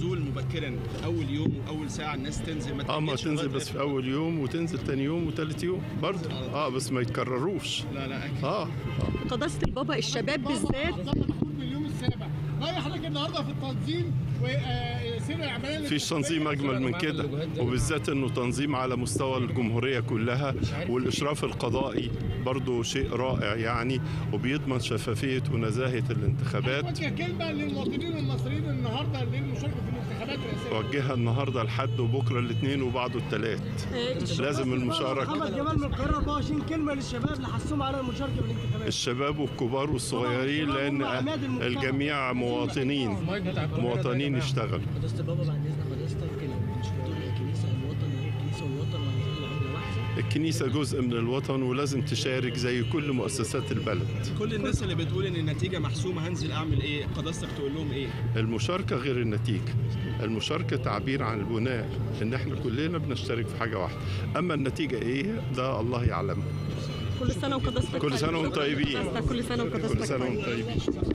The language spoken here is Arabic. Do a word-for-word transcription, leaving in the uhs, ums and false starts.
النزول مبكرا اول يوم واول ساعه الناس تنزل ما اه ما تنزل بس في اول يوم وتنزل تاني يوم وتالت يوم برضه اه بس ما يتكرروش. لا لا اكيد. اه قداسة البابا الشباب بالذات محمود باليوم السابع رايح حضرتك النهارده في التنظيم وسير العمليه. مفيش تنظيم اجمل من كده، وبالذات انه تنظيم على مستوى الجمهوريه كلها، والاشراف القضائي برضه شيء رائع يعني، وبيضمن شفافيه ونزاهه الانتخابات. وجه كلمه للمواطنين المصريين النهارده للمشاركه في الانتخابات الرئاسيه. وجهها النهارده الحد وبكره الاثنين وبعده الثلاث. لازم المشاركه. محمد جمال من القاهره أربعة وعشرين كلمه للشباب اللي حثهم على المشاركه في الانتخابات. الشباب والكبار والصغيرين لان الجميع مواطنين مواطنين يشتغلوا. قداسة البابا بعد اذن حضرتك مش بتقول الكنيسه الوطن هي الكنيسه والوطن وهيخلوا عمله واحده. الكنيسه جزء من الوطن ولازم تشارك زي كل مؤسسات البلد. كل الناس اللي بتقول ان النتيجه محسومه هنزل اعمل ايه؟ قداستك تقول لهم ايه؟ المشاركه غير النتيجه. المشاركه تعبير عن البناء ان احنا كلنا بنشترك في حاجه واحده، اما النتيجه ايه ده الله يعلم. كل سنه وقداستك كل سنه وانتم طيبين. كل سنه وقداستك كل سنه وانتم طيبين.